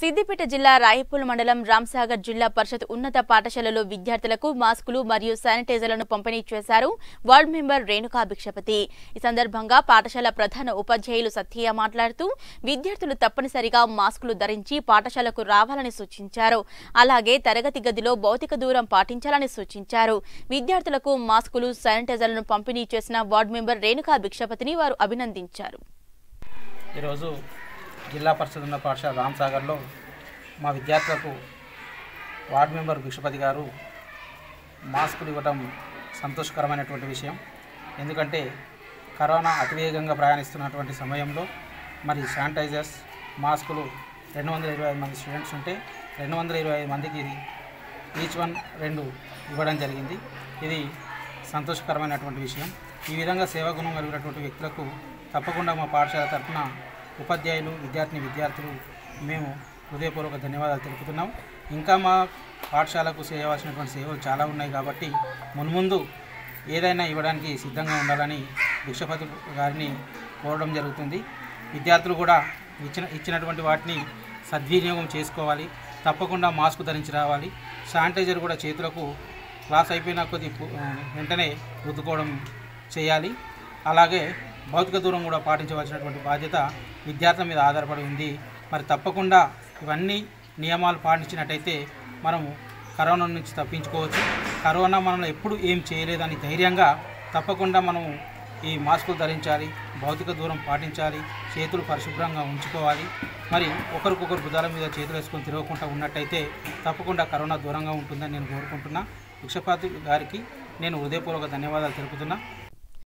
సిద్దిపేట జిల్లా రాయపూల్ మండలం రాంసాగర్ జిల్లా పరిషత్ ఉన్నత పాఠశాలలో విద్యార్థులకు మాస్కులు మరియు శానిటైజర్లను పంపిణీ చేశారు వార్డు మెంబర్ రేణుకా భిక్షపతి। ఈ సందర్భంగా పాఠశాల ప్రధాన ఉపాధ్యాయులు సత్యయ్య మాట్లాడుతూ విద్యార్థులు తప్పనిసరిగా మాస్కులు ధరించి పాఠశాలకు రావాలని సూచించారు। అలాగే తరగతి గదిలో భౌతిక దూరం పాటించాలని సూచించారు। విద్యార్థులకు మాస్కులు శానిటైజర్లను పంపిణీ చేసిన వార్డు మెంబర్ రేణుకా భిక్షపతిని వారు అభినందించారు। జిల్లా పరిషత్ ఉన్న పాఠశాల రాంసాగర్లో మా విద్యార్థులకు వార్డు మెంబర్ భిక్షపతి గారు మాస్కులు ఇవ్వడం సంతోషకరమైనటువంటి విషయం। ఎందుకంటే కరోనా అతివేగంగా ప్రయాణిస్తున్నటువంటి సమయంలో మరి శానిటైజర్స్ మాస్కులు 225 మంది స్టూడెంట్స్ ఉంటే 225 మందికి ఈచ్ వన్ 2 ఇవ్వడం జరిగింది। ఇది సంతోషకరమైనటువంటి విషయం। ఈ విధంగా సేవాగుణం కలిగినటువంటి వ్యక్తులకు తప్పకుండా మా పాఠశాల తరఫున ఉపాధ్యాయులు విద్యార్థులు మేము హృదయపూర్వక ధన్యవాదాలు తెలుపుతున్నాం। ఇంకా మా పాఠశాలకు చేయవలసినటువంటి సేవలు చాలా ఉన్నాయి కాబట్టి మున్ముందు ఏదైనా ఇవ్వడానికి సిద్ధంగా ఉండాలని భిక్షపతి గారిని కోరడం జరుగుతుంది। విద్యార్థులు కూడా ఇచ్చినటువంటి వాటిని సద్వినియోగం చేసుకోవాలి, తప్పకుండా మాస్క్ ధరించి రావాలి। శానిటైజర్ కూడా చేతులకు క్లాస్ అయిపోయిన కొద్ది వెంటనే రుద్దుకోవడం చేయాలి। అలాగే భౌతిక దూరం కూడా పాటించవలసినటువంటి బాధ్యత విద్యార్థుల మీద ఆధారపడి ఉంది। మరి తప్పకుండా ఇవన్నీ నియమాలు పాటించినట్టయితే మనము కరోనా నుంచి తప్పించుకోవచ్చు। కరోనా మనల్ని ఎప్పుడు ఏం చేయలేదని ధైర్యంగా తప్పకుండా మనము ఈ మాస్కులు ధరించాలి, భౌతిక దూరం పాటించాలి, చేతులు పరిశుభ్రంగా ఉంచుకోవాలి। మరి ఒకరికొకరు భుజాల మీద చేతులు వేసుకొని తిరగకుండా ఉన్నట్టయితే తప్పకుండా కరోనా దూరంగా ఉంటుందని నేను కోరుకుంటున్నా। భిక్షపతి గారికి నేను హృదయపూర్వక ధన్యవాదాలు తెలుపుతున్నా।